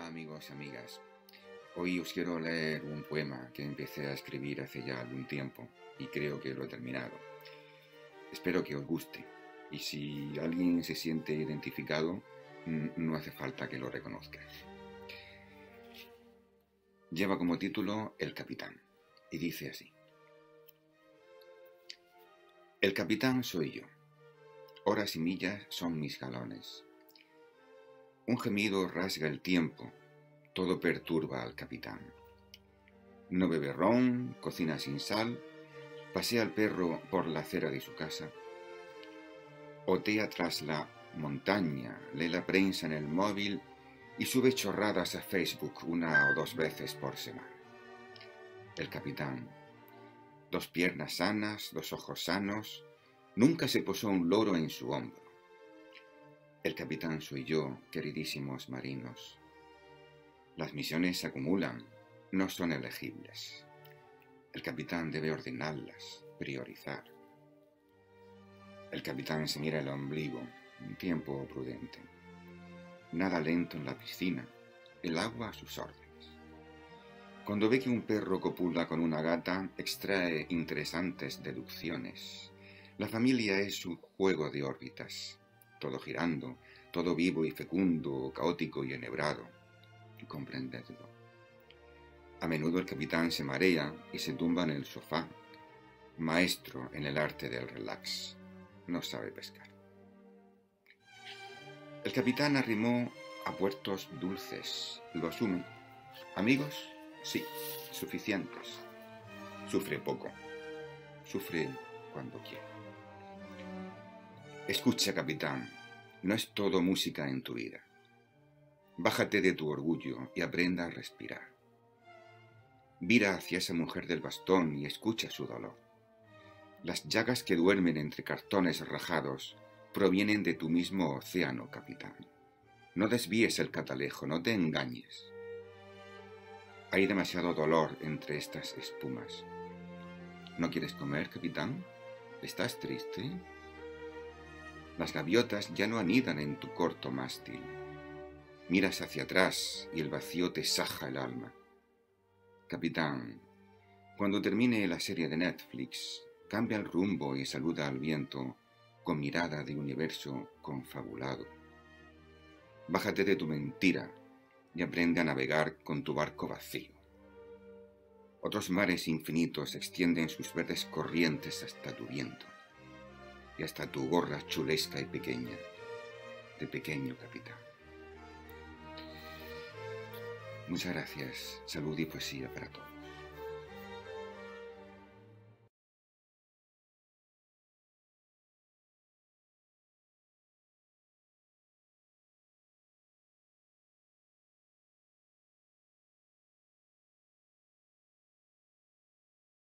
amigos y amigas. Hoy os quiero leer un poema que empecé a escribir hace ya algún tiempo y creo que lo he terminado. Espero que os guste y si alguien se siente identificado, no hace falta que lo reconozca. Lleva como título El Capitán y dice así. El capitán soy yo. Horas y millas son mis galones. Un gemido rasga el tiempo, todo perturba al capitán. No bebe ron, cocina sin sal, pasea al perro por la acera de su casa, otea tras la montaña, lee la prensa en el móvil y sube chorradas a Facebook 1 o 2 veces por semana. El capitán, 2 piernas sanas, 2 ojos sanos, nunca se posó un loro en su hombro. El capitán soy yo, queridísimos marinos. Las misiones se acumulan, no son elegibles. El capitán debe ordenarlas, priorizar. El capitán se mira el ombligo, un tiempo prudente. Nada lento en la piscina, el agua a sus órdenes. Cuando ve que un perro copula con una gata, extrae interesantes deducciones. La familia es su juego de órbitas. Todo girando, todo vivo y fecundo, caótico y enhebrado. Comprendedlo. A menudo el capitán se marea y se tumba en el sofá. Maestro en el arte del relax. No sabe pescar. El capitán arrimó a puertos dulces. Lo asume. Amigos, sí, suficientes. Sufre poco. Sufre cuando quiere. Escucha, capitán, no es todo música en tu vida. Bájate de tu orgullo y aprenda a respirar. Vira hacia esa mujer del bastón y escucha su dolor. Las llagas que duermen entre cartones rajados provienen de tu mismo océano, capitán. No desvíes el catalejo, no te engañes. Hay demasiado dolor entre estas espumas. ¿No quieres comer, capitán? ¿Estás triste? Las gaviotas ya no anidan en tu corto mástil. Miras hacia atrás y el vacío te saja el alma. Capitán, cuando termine la serie de Netflix, cambia el rumbo y saluda al viento con mirada de universo confabulado. Bájate de tu mentira y aprende a navegar con tu barco vacío. Otros mares infinitos extienden sus verdes corrientes hasta tu viento y hasta tu gorra chulesca y pequeña, de pequeño capitán. Muchas gracias. Salud y poesía para todos.